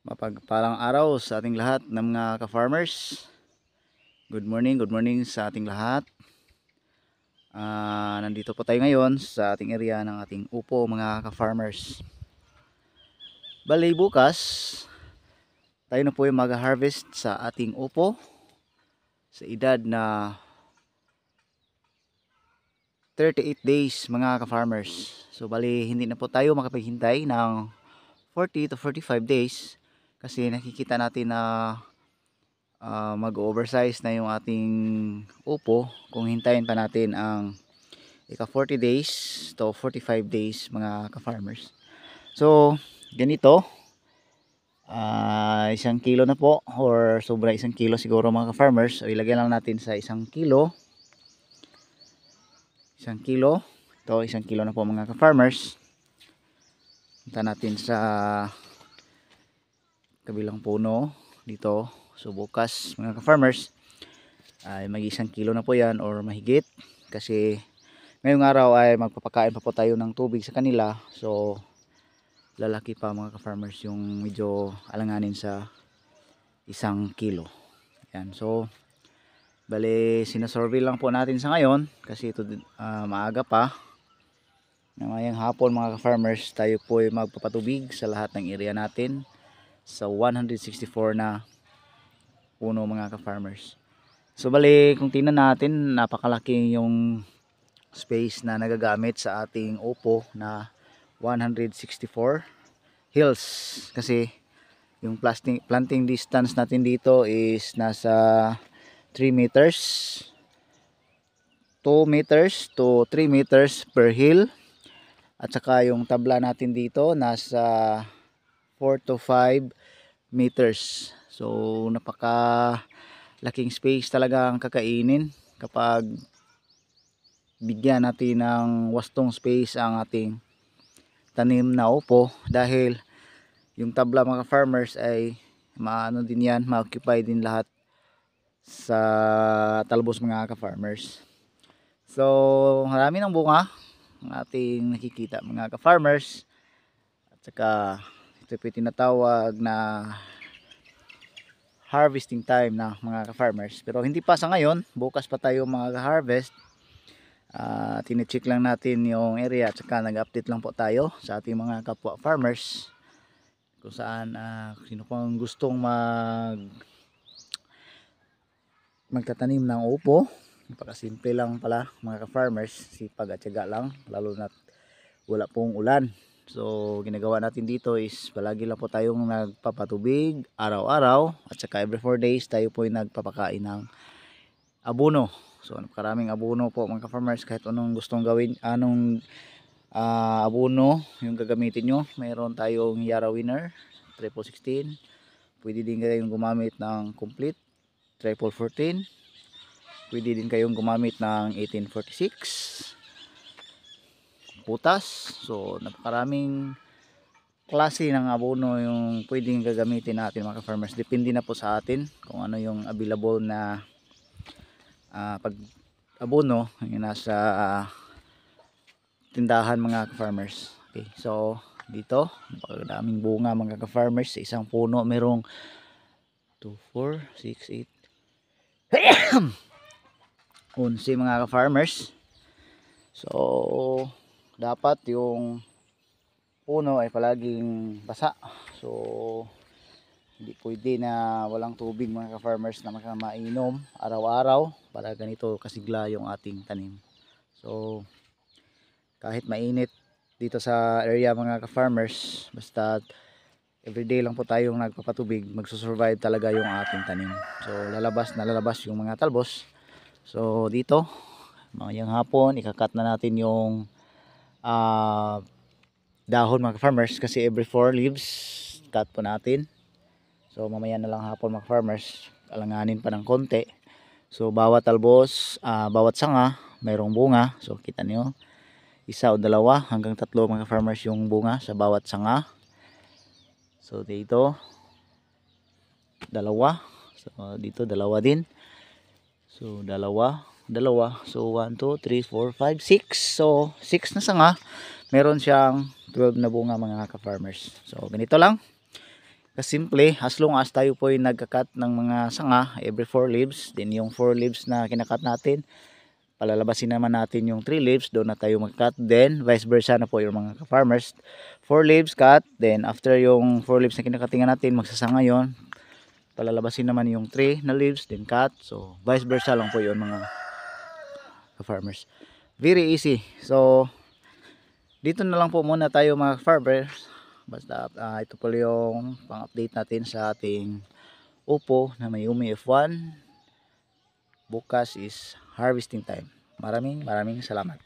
Mapagpalang araw sa ating lahat ng mga ka-farmers. Good morning sa ating lahat. Nandito po tayo ngayon sa ating area ng ating upo mga ka-farmers. Bali bukas, tayo na po yung mag-harvest sa ating upo sa edad na 38 days mga ka-farmers. So bali hindi na po tayo makapaghintay ng 40 to 45 days kasi nakikita natin na mag-oversize na yung ating upo kung hintayin pa natin ang ika 40 days to 45 days mga ka-farmers. So ganito, 1 kilo na po or sobra 1 kilo siguro mga ka-farmers. So ilagay lang natin sa 1 kilo, 1 kilo, ito 1 kilo na po mga ka-farmers. Punta natin sa kabilang puno dito. So bukas mga ka-farmers ay mag 1 kilo na po yan or mahigit, kasi ngayong araw ay magpapakain pa po tayo ng tubig sa kanila. So lalaki pa mga ka-farmers yung medyo alanganin sa 1 kilo. Yan. So bale sinasurvey lang po natin sa ngayon kasi ito maaga pa. Ngayong hapon mga ka-farmers tayo po ay magpapatubig sa lahat ng area natin sa 164 na puno mga ka-farmers. So bali kung tingnan natin, napakalaki yung space na nagagamit sa ating upo na 164 hills, kasi yung planting distance natin dito is nasa 3 meters, 2 meters to 3 meters per hill, at saka yung tabla natin dito nasa 4 to 5 meters. So napaka laking space talaga ang kakainin kapag bigyan natin ng wastong space ang ating tanim na upo, dahil yung tabla mga farmers ay maano din yan, ma-occupy din lahat sa talbos mga ka-farmers. So marami ng bunga ang ating nakikita mga ka-farmers, at saka ito po tinatawag na harvesting time na mga ka-farmers. Pero hindi pa sa ngayon, bukas pa tayo mga ka-harvest. Tine-check lang natin yung area at saka nag-update lang po tayo sa ating mga kapwa farmers kung saan sino pang gustong magtatanim ng upo. Napakasimple lang pala mga ka-farmers, sipag at tiyaga lang, lalo na wala pong ulan. So ginagawa natin dito is palagi lang po tayong nagpapatubig araw-araw, at saka every 4 days tayo po ay nagpapakain ng abono. So napakaraming abono po mga ka-farmers, kahit anong gustong gawin, anong abono yung gagamitin nyo. Mayroon tayong Yara Winner 1616, pwede din kayong gumamit ng complete 14, pwede din kayong gumamit ng 1846 putas. So napakaraming klase ng abono yung pwedeng gagamitin natin mga ka-farmers. Depende na po sa atin kung ano yung available na pag abono yung nasa tindahan mga ka-farmers. Okay, so dito napakadaming bunga mga ka-farmers. Sa isang puno merong 2, 4, 6, 8 11 mga ka-farmers. So dapat yung puno ay palaging basa. So hindi pwede na walang tubig mga ka-farmers na mainom araw-araw para ganito kasigla yung ating tanim. So kahit mainit dito sa area mga ka-farmers, basta everyday lang po tayong nagpapatubig, magsusurvive talaga yung ating tanim. So lalabas yung mga talbos. So dito ngayong hapon ikakat na natin yung dahon mga farmers, kasi every 4 leaves cut po natin. So mamaya na lang hapon mga farmers, alanganin pa ng konti. So bawat talbos, bawat sanga mayroong bunga. So kita niyo, 1 o 2 hanggang 3 mga farmers yung bunga sa bawat sanga. So dito 2, so dito 2 din. So 2. So 1, 2, 3, 4, 5, 6. So 6 na sanga, meron siyang 12 na bunga mga ka-farmers. So ganito lang. Kasimple, as long as tayo po ay nagkakat ng mga sanga every 4 leaves, then yung 4 leaves na kinakat natin, palalabasin naman natin yung 3 leaves, doon na tayo mag-cut, then vice versa na po yung mga farmers. 4 leaves cut, then after yung 4 leaves na kinakatingan natin, magsasanga yon, palalabasin naman yung 3 na leaves, then cut. So vice versa lang po yun mga farmers. Very easy. So dito na lang po muna tayo mga farmers. Basta ito po yung pang-update natin sa ating upo na Mayumi F1. Bukas is harvesting time. Maraming salamat.